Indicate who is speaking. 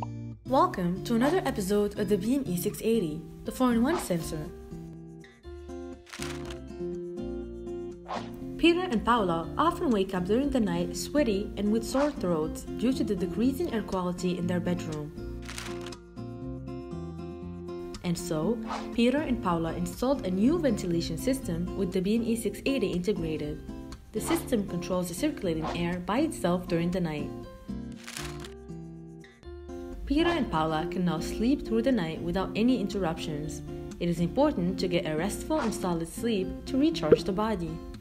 Speaker 1: Welcome to another episode of the BME680, the 4-in-1 sensor. Peter and Paula often wake up during the night sweaty and with sore throats due to the decreasing air quality in their bedroom. And so, Peter and Paula installed a new ventilation system with the BME680 integrated. The system controls the circulating air by itself during the night. Peter and Paula can now sleep through the night without any interruptions. It is important to get a restful and solid sleep to recharge the body.